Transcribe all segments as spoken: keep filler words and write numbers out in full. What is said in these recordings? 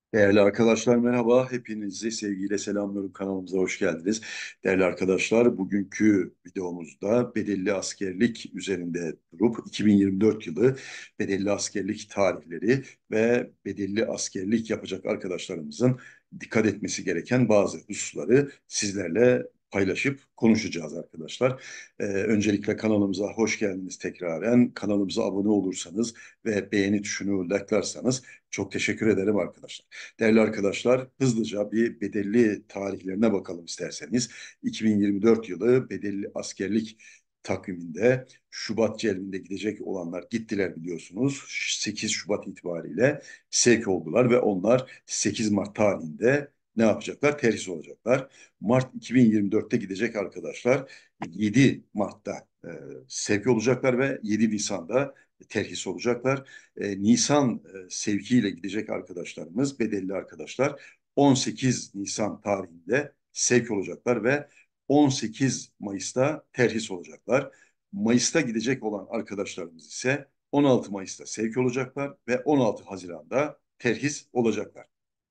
Değerli arkadaşlar merhaba. Hepinizi sevgiyle selamlıyorum. Kanalımıza hoş geldiniz. Değerli arkadaşlar, bugünkü videomuzda bedelli askerlik üzerinde durup iki bin yirmi dört yılı bedelli askerlik tarihleri ve bedelli askerlik yapacak arkadaşlarımızın dikkat etmesi gereken bazı hususları sizlerle paylaşıp konuşacağız arkadaşlar. Ee, öncelikle kanalımıza hoş geldiniz tekraren. Kanalımıza abone olursanız ve beğeni tuşunu like'larsanız çok teşekkür ederim arkadaşlar. Değerli arkadaşlar, hızlıca bir bedelli tarihlerine bakalım isterseniz. iki bin yirmi dört yılı bedelli askerlik takviminde Şubat celbinde gidecek olanlar gittiler biliyorsunuz. sekiz Şubat itibariyle sevk oldular ve onlar sekiz Mart tarihinde ne yapacaklar? Terhis olacaklar. Mart iki bin yirmi dörtte gidecek arkadaşlar yedi Mart'ta e, sevk olacaklar ve yedi Nisan'da terhis olacaklar. E, Nisan e, sevkiyle gidecek arkadaşlarımız, bedelli arkadaşlar on sekiz Nisan tarihinde sevk olacaklar ve on sekiz Mayıs'ta terhis olacaklar. Mayıs'ta gidecek olan arkadaşlarımız ise on altı Mayıs'ta sevk olacaklar ve on altı Haziran'da terhis olacaklar.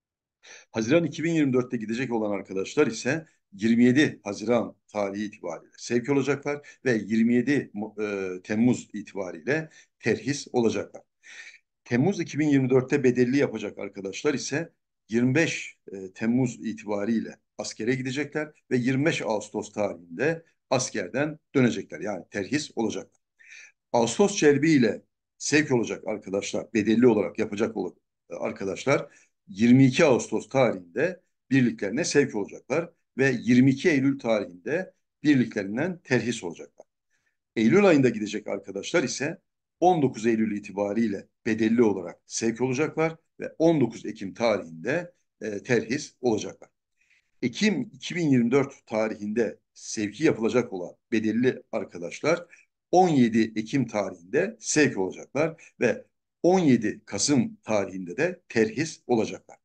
Haziran iki bin yirmi dörtte gidecek olan arkadaşlar ise yirmi yedi Haziran tarihi itibariyle sevk olacaklar ve yirmi yedi e, Temmuz itibariyle terhis olacaklar. Temmuz iki bin yirmi dörtte bedelli yapacak arkadaşlar ise yirmi beş e, Temmuz itibariyle askere gidecekler ve yirmi beş Ağustos tarihinde askerden dönecekler. Yani terhis olacaklar. Ağustos celbi ile sevk olacak arkadaşlar, bedelli olarak yapacak olan arkadaşlar yirmi iki Ağustos tarihinde birliklerine sevk olacaklar ve yirmi iki Eylül tarihinde birliklerinden terhis olacaklar. Eylül ayında gidecek arkadaşlar ise on dokuz Eylül itibariyle bedelli olarak sevk olacaklar ve on dokuz Ekim tarihinde e, terhis olacaklar. Ekim iki bin yirmi dört tarihinde sevki yapılacak olan bedelli arkadaşlar on yedi Ekim tarihinde sevk olacaklar ve on yedi Kasım tarihinde de terhis olacaklar.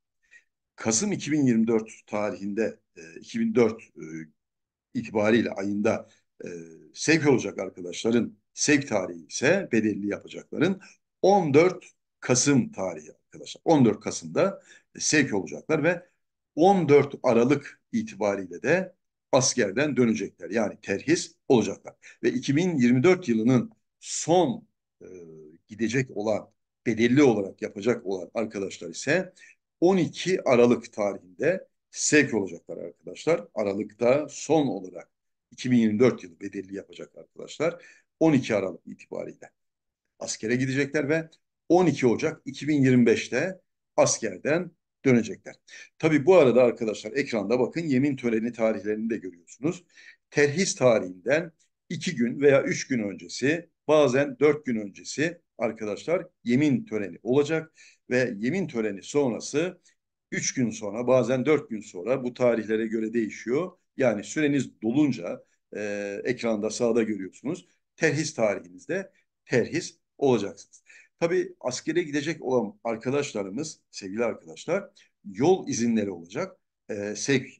Kasım iki bin yirmi dört tarihinde e, iki bin dört e, itibariyle ayında e, sevk olacak arkadaşların sevk tarihi ise bedelli yapacakların on dört Kasım tarihi arkadaşlar. on dört Kasım'da sevk olacaklar ve on dört Aralık itibariyle de askerden dönecekler. Yani terhis olacaklar. Ve iki bin yirmi dört yılının son e, gidecek olan, bedelli olarak yapacak olan arkadaşlar ise on iki Aralık tarihinde sevk olacaklar arkadaşlar. Aralıkta son olarak iki bin yirmi dört yılı bedelli yapacak arkadaşlar. on iki Aralık itibariyle askere gidecekler ve on iki Ocak iki bin yirmi beşte askerden dönecekler. Tabii bu arada arkadaşlar ekranda bakın yemin töreni tarihlerini de görüyorsunuz. Terhis tarihinden iki gün veya üç gün öncesi bazen dört gün öncesi arkadaşlar yemin töreni olacak ve yemin töreni sonrası üç gün sonra bazen dört gün sonra bu tarihlere göre değişiyor. Yani süreniz dolunca e, ekranda sağda görüyorsunuz. Terhis tarihinizde terhis olacaksınız. Tabii askere gidecek olan arkadaşlarımız, sevgili arkadaşlar, yol izinleri olacak. E,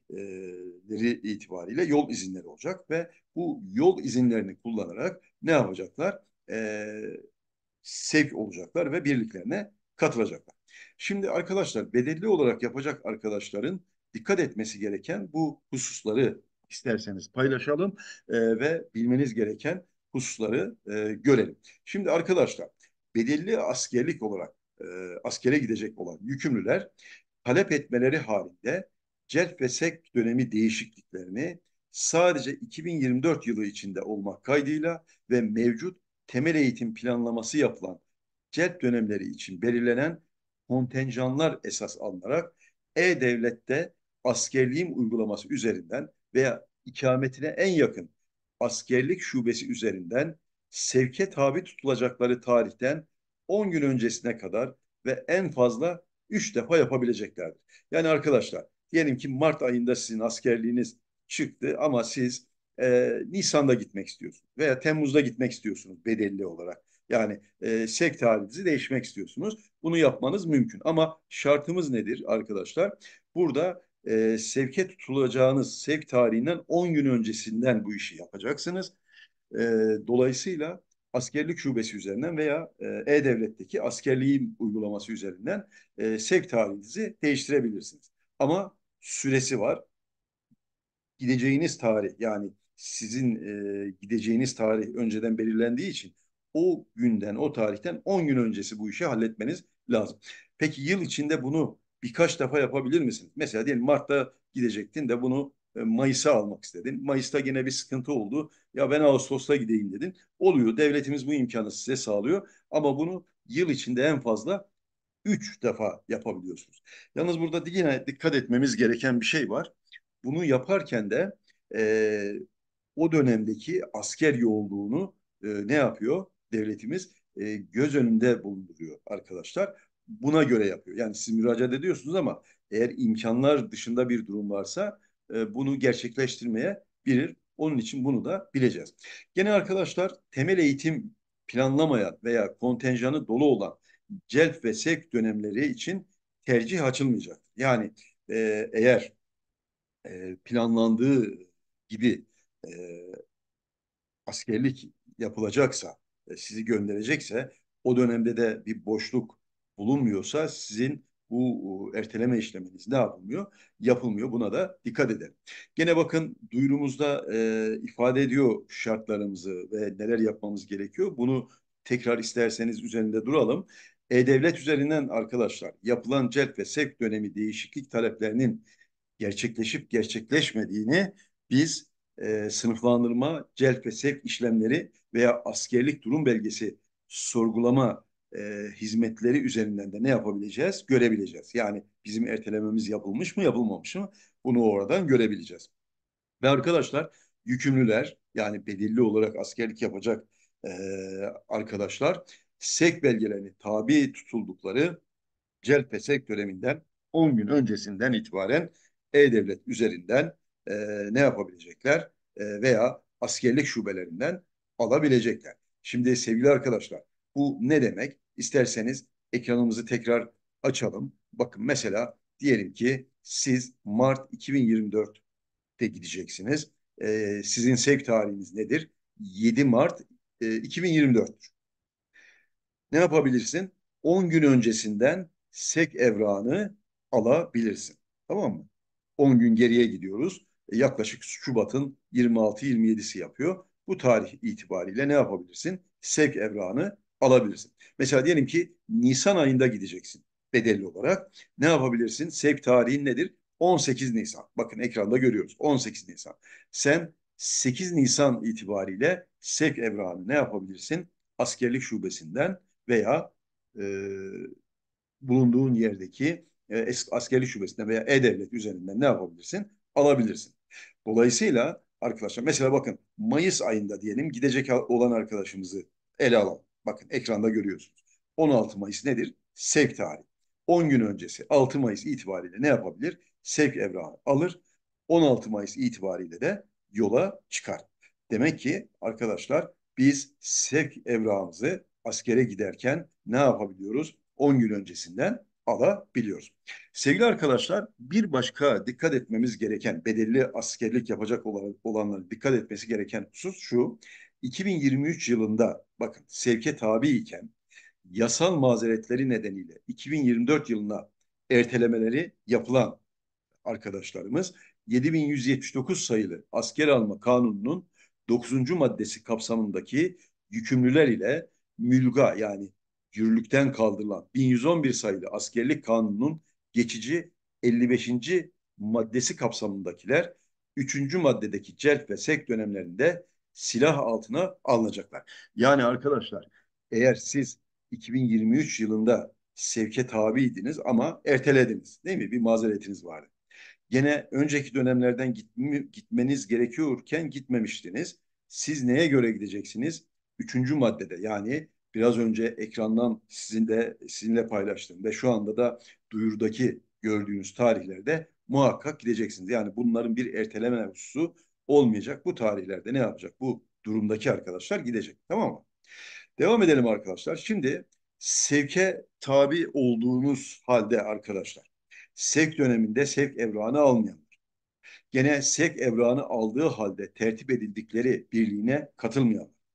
sevkleri itibariyle yol izinleri olacak ve bu yol izinlerini kullanarak ne yapacaklar? E, sevk olacaklar ve birliklerine katılacaklar. Şimdi arkadaşlar bedelli olarak yapacak arkadaşların dikkat etmesi gereken bu hususları isterseniz paylaşalım e, ve bilmeniz gereken hususları e, görelim. Şimdi arkadaşlar bedelli askerlik olarak e, askere gidecek olan yükümlüler talep etmeleri halinde celp ve sek dönemi değişikliklerini sadece iki bin yirmi dört yılı içinde olmak kaydıyla ve mevcut temel eğitim planlaması yapılan celp dönemleri için belirlenen kontenjanlar esas alınarak E-Devlet'te askerliğim uygulaması üzerinden veya ikametine en yakın askerlik şubesi üzerinden sevke tabi tutulacakları tarihten on gün öncesine kadar ve en fazla üç defa yapabileceklerdir. Yani arkadaşlar diyelim ki Mart ayında sizin askerliğiniz çıktı ama siz e, Nisan'da gitmek istiyorsunuz veya Temmuz'da gitmek istiyorsunuz bedelli olarak. Yani e, sevk tarihinizi değişmek istiyorsunuz. Bunu yapmanız mümkün. Ama şartımız nedir arkadaşlar? Burada e, sevke tutulacağınız sevk tarihinden on gün öncesinden bu işi yapacaksınız. E, dolayısıyla askerlik şubesi üzerinden veya e, E-Devlet'teki askerliğin uygulaması üzerinden e, sevk tarihinizi değiştirebilirsiniz. Ama süresi var. Gideceğiniz tarih, yani sizin e, gideceğiniz tarih önceden belirlendiği için o günden, o tarihten on gün öncesi bu işi halletmeniz lazım. Peki yıl içinde bunu birkaç defa yapabilir misiniz? Mesela diyelim Mart'ta gidecektin de bunu e, Mayıs'a almak istedin. Mayıs'ta yine bir sıkıntı oldu. Ya ben Ağustos'ta gideyim dedin. Oluyor. Devletimiz bu imkanı size sağlıyor. Ama bunu yıl içinde en fazla üç defa yapabiliyorsunuz. Yalnız burada yine dikkat etmemiz gereken bir şey var. Bunu yaparken de e, o dönemdeki asker yoğunluğunu e, ne yapıyor? Devletimiz e, göz önünde bulunduruyor arkadaşlar. Buna göre yapıyor. Yani siz müracaat ediyorsunuz ama eğer imkanlar dışında bir durum varsa e, bunu gerçekleştirmeye bilir. Onun için bunu da bileceğiz. Gene arkadaşlar, temel eğitim planlamayan veya kontenjanı dolu olan celp ve sevk dönemleri için tercih açılmayacak. Yani e, eğer e, planlandığı gibi e, askerlik yapılacaksa, e, sizi gönderecekse, o dönemde de bir boşluk bulunmuyorsa sizin bu e, erteleme işleminiz ne yapılmıyor? Yapılmıyor. Buna da dikkat edelim. Gene bakın, duyurumuzda e, ifade ediyor şartlarımızı ve neler yapmamız gerekiyor. Bunu tekrar isterseniz üzerinde duralım. E-Devlet üzerinden arkadaşlar yapılan celp ve sevk dönemi değişiklik taleplerinin gerçekleşip gerçekleşmediğini biz e, sınıflandırma, celp ve sevk işlemleri veya askerlik durum belgesi sorgulama e, hizmetleri üzerinden de ne yapabileceğiz? Görebileceğiz. Yani bizim ertelememiz yapılmış mı, yapılmamış mı? Bunu oradan görebileceğiz. Ve arkadaşlar, yükümlüler, yani belirli olarak askerlik yapacak e, arkadaşlar, sevk belgelerine tabi tutuldukları celp ve sevk döneminden on gün öncesinden itibaren E-Devlet üzerinden e, ne yapabilecekler? E, veya askerlik şubelerinden alabilecekler. Şimdi sevgili arkadaşlar, bu ne demek? İsterseniz ekranımızı tekrar açalım. Bakın mesela, diyelim ki siz Mart iki bin yirmi dörtte gideceksiniz. E, sizin sevk tarihiniz nedir? yedi Mart e, iki bin yirmi dört. Ne yapabilirsin? on gün öncesinden sek evrağını alabilirsin. Tamam mı? on gün geriye gidiyoruz. E, yaklaşık Şubat'ın yirmi altı yirmi yedisi yapıyor. Bu tarih itibariyle ne yapabilirsin? Sek evrağını alabilirsin. Mesela diyelim ki Nisan ayında gideceksin bedelli olarak. Ne yapabilirsin? Sevk tarihin nedir? on sekiz Nisan. Bakın ekranda görüyoruz. on sekiz Nisan. Sen sekiz Nisan itibariyle sevk evrağını ne yapabilirsin? Askerlik şubesinden veya e, bulunduğun yerdeki e, askeri şubesinde veya E-Devlet üzerinden ne yapabilirsin? Alabilirsin. Dolayısıyla arkadaşlar, mesela bakın, Mayıs ayında diyelim gidecek olan arkadaşımızı ele alalım. Bakın ekranda görüyorsunuz. on altı Mayıs nedir? Sevk tarihi. on gün öncesi altı Mayıs itibariyle ne yapabilir? Sevk evrağını alır. on altı Mayıs itibariyle de yola çıkar. Demek ki arkadaşlar, biz sevk evrağımızı askere giderken ne yapabiliyoruz? on gün öncesinden alabiliyoruz. Sevgili arkadaşlar, bir başka dikkat etmemiz gereken, bedelli askerlik yapacak olan, olanların dikkat etmesi gereken husus şu: iki bin yirmi üç yılında bakın, sevke tabi iken yasal mazeretleri nedeniyle iki bin yirmi dört yılına ertelemeleri yapılan arkadaşlarımız, yedi bin yüz yetmiş dokuz sayılı asker alma kanununun dokuzuncu maddesi kapsamındaki yükümlüler ile mülga, yani yürürlükten kaldırılan bin yüz on bir sayılı askerlik kanununun geçici elli beşinci maddesi kapsamındakiler üçüncü maddedeki celp ve sek dönemlerinde silah altına alınacaklar. Yani arkadaşlar, eğer siz iki bin yirmi üç yılında sevke tabiydiniz ama ertelediniz, değil mi? Bir mazeretiniz vardı. Gene önceki dönemlerden gitme, gitmeniz gerekiyorken gitmemiştiniz. Siz neye göre gideceksiniz? Üçüncü maddede, yani biraz önce ekrandan sizinle, sizinle paylaştım ve şu anda da duyurudaki gördüğünüz tarihlerde muhakkak gideceksiniz. Yani bunların bir erteleme hususu olmayacak. Bu tarihlerde ne yapacak? Bu durumdaki arkadaşlar gidecek. Tamam mı? Devam edelim arkadaşlar. Şimdi sevke tabi olduğunuz halde arkadaşlar, sevk döneminde sevk evrağını almayan, gene sevk evrağını aldığı halde tertip edildikleri birliğine katılmayan,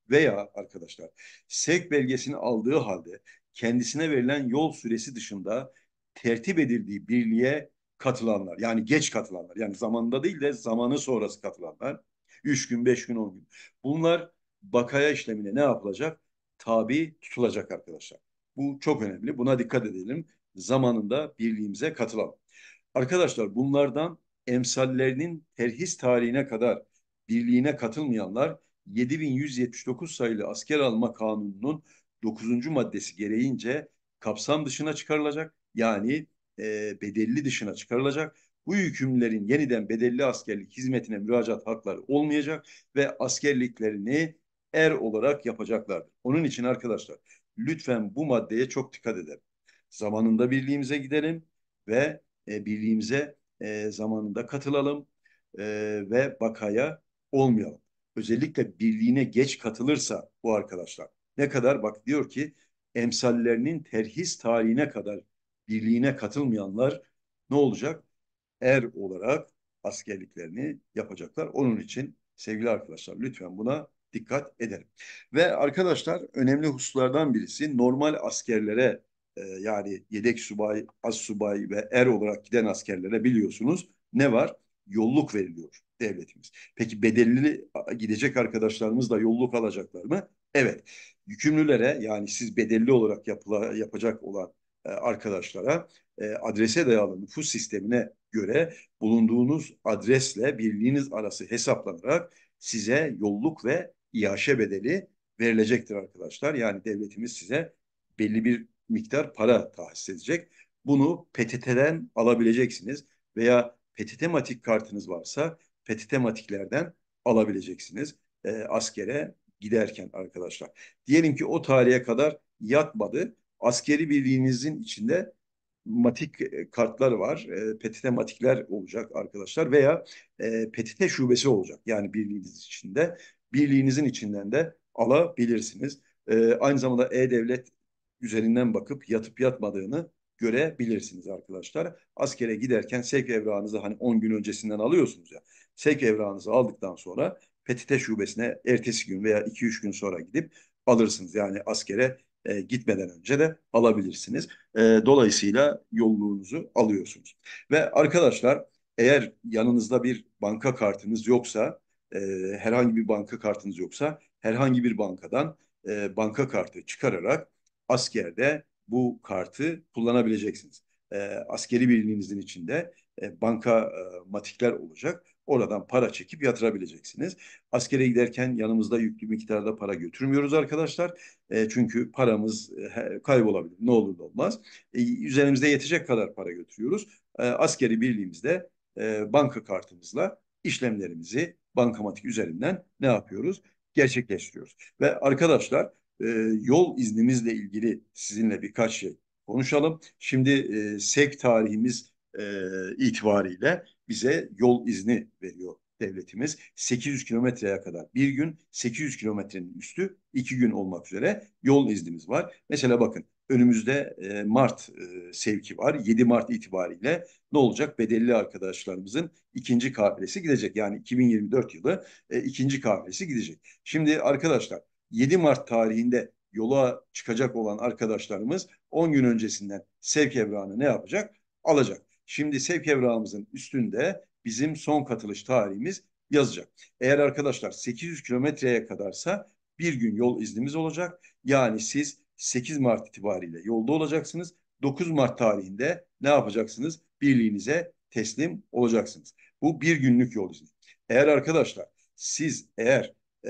Veya arkadaşlar sevk belgesini aldığı halde kendisine verilen yol süresi dışında tertip edildiği birliğe katılanlar, yani geç katılanlar, yani zamanında değil de zamanı sonrası katılanlar, üç gün, beş gün, on gün. Bunlar bakaya işlemine ne yapılacak? Tabi tutulacak arkadaşlar. Bu çok önemli. Buna dikkat edelim. Zamanında birliğimize katılalım. Arkadaşlar bunlardan emsallerinin terhis tarihine kadar birliğine katılmayanlar yedi bin yüz yetmiş dokuz sayılı asker alma kanununun dokuzuncu maddesi gereğince kapsam dışına çıkarılacak. Yani e, bedelli dışına çıkarılacak. Bu yükümlülerin yeniden bedelli askerlik hizmetine müracaat hakları olmayacak ve askerliklerini er olarak yapacaklardır. Onun için arkadaşlar lütfen bu maddeye çok dikkat edelim. Zamanında birliğimize gidelim ve e, birliğimize e, zamanında katılalım e, ve bakaya olmayalım. Özellikle birliğine geç katılırsa bu arkadaşlar ne kadar, bak diyor ki emsallerinin terhis tarihine kadar birliğine katılmayanlar ne olacak? Er olarak askerliklerini yapacaklar. Onun için sevgili arkadaşlar lütfen buna dikkat edelim. Ve arkadaşlar önemli hususlardan birisi normal askerlere e, yani yedek subay, az subay ve er olarak giden askerlere biliyorsunuz ne var? Yolluk veriliyor devletimiz. Peki bedelli gidecek arkadaşlarımız da yolluk alacaklar mı? Evet. Yükümlülere, yani siz bedelli olarak yapıla, yapacak olan e, arkadaşlara e, adrese dayalı nüfus sistemine göre bulunduğunuz adresle birliğiniz arası hesaplanarak size yolluk ve iaşe bedeli verilecektir arkadaşlar. Yani devletimiz size belli bir miktar para tahsis edecek. Bunu P T T'den alabileceksiniz veya P T T Matik kartınız varsa P T T Matiklerden alabileceksiniz e, askere giderken arkadaşlar. Diyelim ki o tarihe kadar yatmadı. Askeri birliğinizin içinde matik e, kartlar var. E, P T T matikler olacak arkadaşlar veya e, P T T şubesi olacak. Yani birliğiniz içinde. Birliğinizin içinden de alabilirsiniz. E, aynı zamanda E-Devlet üzerinden bakıp yatıp yatmadığını görebilirsiniz arkadaşlar. Askere giderken sevk evrağınızı hani on gün öncesinden alıyorsunuz ya. Sevk evrağınızı aldıktan sonra P T T şubesine ertesi gün veya iki üç gün sonra gidip alırsınız. Yani askere e, gitmeden önce de alabilirsiniz. E, dolayısıyla yolluğunuzu alıyorsunuz. Ve arkadaşlar eğer yanınızda bir banka kartınız yoksa, e, herhangi bir banka kartınız yoksa herhangi bir bankadan e, banka kartı çıkararak askerde bu kartı kullanabileceksiniz. E, askeri birliğinizin içinde e, banka e, matikler olacak. Oradan para çekip yatırabileceksiniz. Askere giderken yanımızda yüklü miktarda para götürmüyoruz arkadaşlar. E, çünkü paramız e, kaybolabilir. Ne olur da olmaz. E, üzerimizde yetecek kadar para götürüyoruz. E, askeri birliğimizde e, banka kartımızla işlemlerimizi bankamatik üzerinden ne yapıyoruz? Gerçekleştiriyoruz. Ve arkadaşlar e, yol iznimizle ilgili sizinle birkaç şey konuşalım. Şimdi e, sevk tarihimiz e, itibariyle bize yol izni veriyor devletimiz. sekiz yüz kilometreye kadar bir gün, sekiz yüz kilometrenin üstü iki gün olmak üzere yol iznimiz var. Mesela bakın önümüzde e, Mart e, sevki var. yedi Mart itibariyle ne olacak? Bedelli arkadaşlarımızın ikinci kafilesi gidecek. Yani iki bin yirmi dört yılı e, ikinci kafilesi gidecek. Şimdi arkadaşlar yedi Mart tarihinde yola çıkacak olan arkadaşlarımız on gün öncesinden sevk evrağını ne yapacak? Alacak. Şimdi sevk evrağımızın üstünde bizim son katılış tarihimiz yazacak. Eğer arkadaşlar sekiz yüz kilometreye kadarsa bir gün yol iznimiz olacak. Yani siz sekiz Mart itibariyle yolda olacaksınız. dokuz Mart tarihinde ne yapacaksınız? Birliğinize teslim olacaksınız. Bu bir günlük yol izni. Eğer arkadaşlar siz eğer e,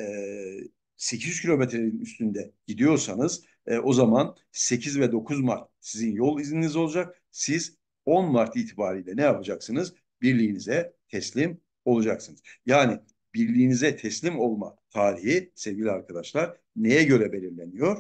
sekiz yüz kilometrenin üstünde gidiyorsanız e, o zaman sekiz ve dokuz Mart sizin yol izniniz olacak. Siz on Mart itibariyle ne yapacaksınız? Birliğinize teslim olacaksınız. Yani birliğinize teslim olma tarihi sevgili arkadaşlar neye göre belirleniyor?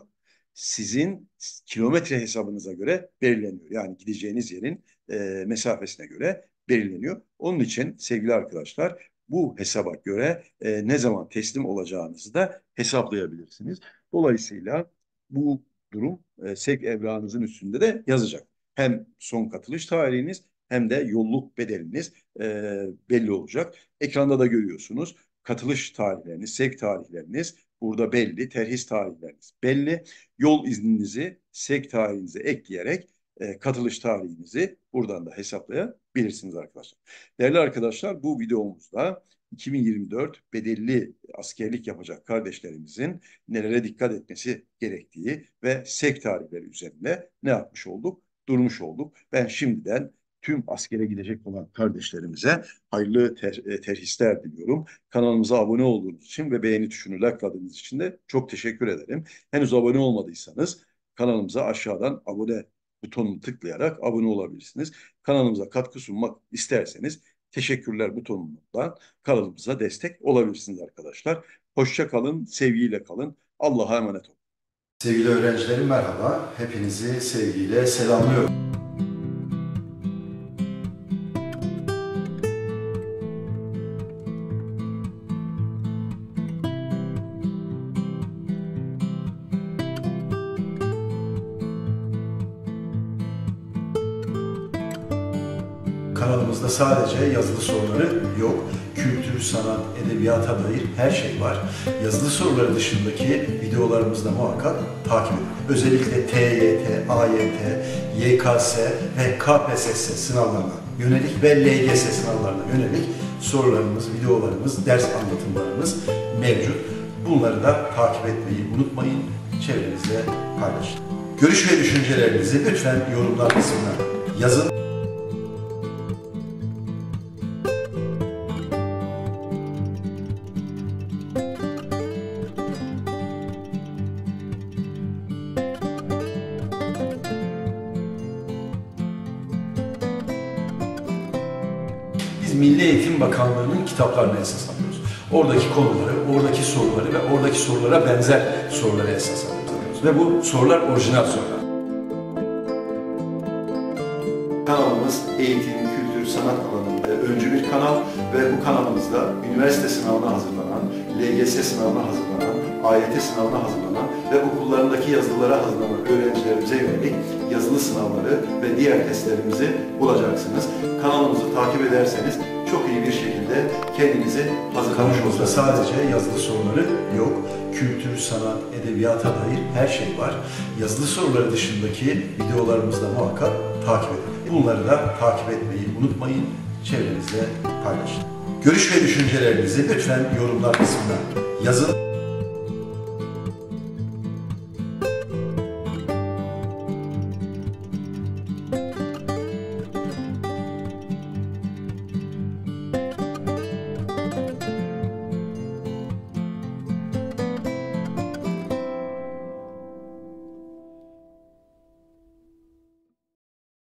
Sizin kilometre hesabınıza göre belirleniyor. Yani gideceğiniz yerin e, mesafesine göre belirleniyor. Onun için sevgili arkadaşlar bu hesaba göre e, ne zaman teslim olacağınızı da hesaplayabilirsiniz. Dolayısıyla bu durum e, sevk evrağınızın üstünde de yazacak. Hem son katılış tarihiniz hem de yolluk bedeliniz e, belli olacak. Ekranda da görüyorsunuz katılış tarihleriniz, sevk tarihleriniz burada belli. Terhis tarihleriniz belli. Yol izninizi, sevk tarihinizi ekleyerek e, katılış tarihinizi buradan da hesaplayabilirsiniz arkadaşlar. Değerli arkadaşlar, bu videomuzda iki bin yirmi dört bedelli askerlik yapacak kardeşlerimizin nelere dikkat etmesi gerektiği ve sevk tarihleri üzerinde ne yapmış olduk? Durmuş olduk. Ben şimdiden tüm askere gidecek olan kardeşlerimize hayırlı ter, e, terhisler diliyorum. Kanalımıza abone olduğunuz için ve beğeni tuşunu likeladığınız için de çok teşekkür ederim. Henüz abone olmadıysanız kanalımıza aşağıdan abone butonunu tıklayarak abone olabilirsiniz. Kanalımıza katkı sunmak isterseniz teşekkürler butonundan kanalımıza destek olabilirsiniz arkadaşlar. Hoşça kalın, sevgiyle kalın. Allah'a emanet olun. Sevgili öğrencilerim merhaba. Hepinizi sevgiyle selamlıyorum. Kanalımızda sadece yazılı soruları yok. Kültür, sanat, edebiyata dair her şey var. Yazılı soruları dışındaki videolarımızda muhakkak takip edin. Özellikle T Y T, A Y T, Y K S ve K P S S sınavlarına yönelik ve L G S sınavlarına yönelik sorularımız, videolarımız, ders anlatımlarımız mevcut. Bunları da takip etmeyi unutmayın, çevrenizde paylaşın. Görüş ve düşüncelerinizi lütfen yorumlar kısmına yazın. Biz Milli Eğitim Bakanlığı'nın kitaplarını esas alıyoruz. Oradaki konuları, oradaki soruları ve oradaki sorulara benzer soruları esas alıyoruz. Ve bu sorular orijinal sorular. Kanalımız eğitim, kültür, sanat alanında öncü bir kanal ve bu kanalımızda üniversite sınavına hazırlanan, L G S sınavına hazırlanan, A Y T sınavına hazırlanan ve okullarındaki yazılılara hazırlanan öğrencilerimize yönelik yazılı sınavları ve diğer testlerimizi bulacaksınız. Kanalımızı takip ederseniz çok iyi bir şekilde kendinizi hazırlamış olursunuz. Sadece yazılı soruları yok. Kültür, sanat, edebiyata dair her şey var. Yazılı soruları dışındaki videolarımızda muhakkak takip edin. Bunları da takip etmeyi unutmayın. Çevrenizde paylaşın. Görüş ve düşüncelerinizi lütfen yorumlar kısmına yazın.